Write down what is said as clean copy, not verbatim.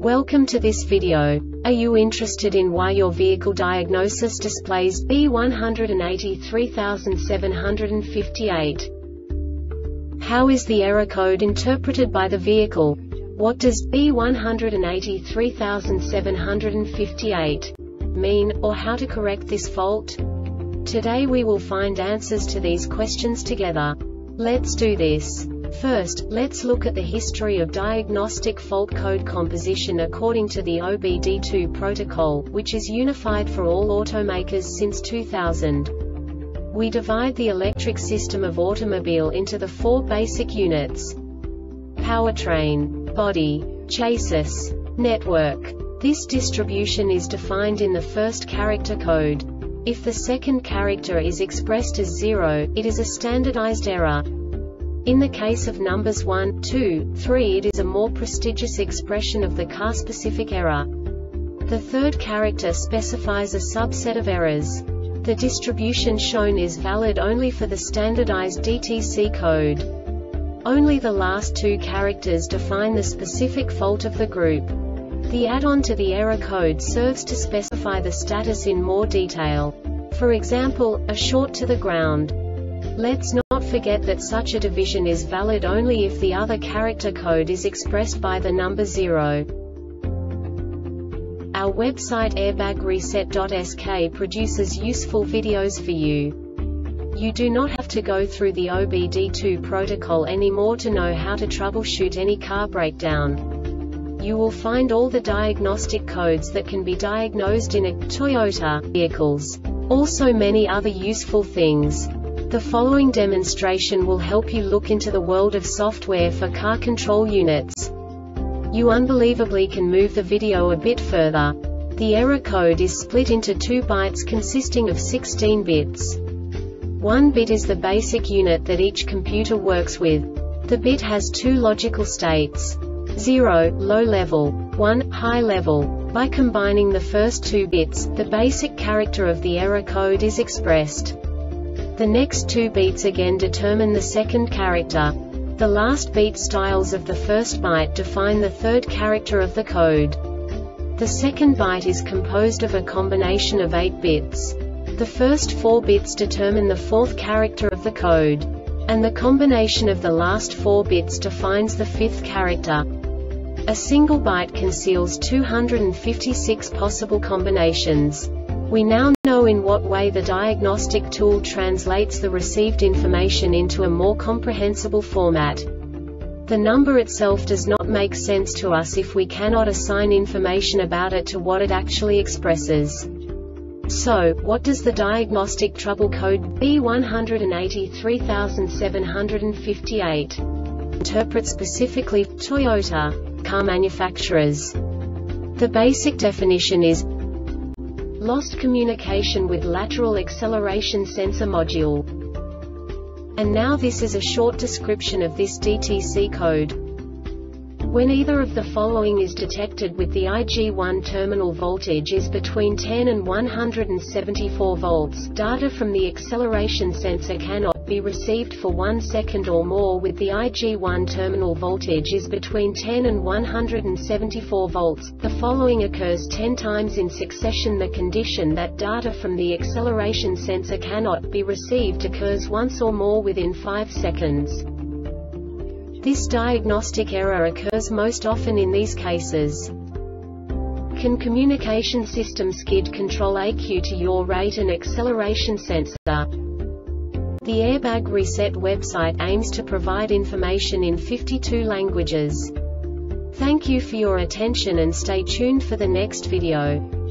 Welcome to this video. Are you interested in why your vehicle diagnosis displays B183758? How is the error code interpreted by the vehicle? What does B183758 mean, or how to correct this fault? Today we will find answers to these questions together. Let's do this. First, let's look at the history of diagnostic fault code composition according to the OBD2 protocol, which is unified for all automakers since 2000. We divide the electric system of automobile into the four basic units: powertrain, body, chassis, network. This distribution is defined in the first character code. If the second character is expressed as 0, it is a standardized error. In the case of numbers 1, 2, 3, it is a more prestigious expression of the car-specific error. The third character specifies a subset of errors. The distribution shown is valid only for the standardized DTC code. Only the last two characters define the specific fault of the group. The add-on to the error code serves to specify the status in more detail. For example, a short to the ground. Let's not forget that such a division is valid only if the other character code is expressed by the number 0. Our website airbagreset.sk produces useful videos for you. You do not have to go through the OBD2 protocol anymore to know how to troubleshoot any car breakdown. You will find all the diagnostic codes that can be diagnosed in a Toyota vehicles. Also many other useful things. The following demonstration will help you look into the world of software for car control units. You unbelievably can move the video a bit further. The error code is split into 2 bytes consisting of 16 bits. 1 bit is the basic unit that each computer works with. The bit has 2 logical states: 0, low level, 1, high level. By combining the first 2 bits, the basic character of the error code is expressed. The next 2 beats again determine the second character. The last beat styles of the first byte define the third character of the code. The second byte is composed of a combination of 8 bits. The first 4 bits determine the fourth character of the code. And the combination of the last 4 bits defines the fifth character. A single byte conceals 256 possible combinations. We now know in what way the diagnostic tool translates the received information into a more comprehensible format. The number itself does not make sense to us if we cannot assign information about it to what it actually expresses. So, what does the diagnostic trouble code B183758 interpret specifically for Toyota car manufacturers? The basic definition is lost communication with lateral acceleration sensor module. And now this is a short description of this DTC code. When either of the following is detected with the IG1 terminal voltage is between 10 and 174 volts, data from the acceleration sensor cannot be received for 1 second or more. With the IG1 terminal voltage is between 10 and 174 volts, the following occurs 10 times in succession. The condition that data from the acceleration sensor cannot be received occurs once or more within 5 seconds. This diagnostic error occurs most often in these cases. Can communication system SCID control AQ to your rate and acceleration sensor? The Airbag Reset website aims to provide information in 52 languages. Thank you for your attention and stay tuned for the next video.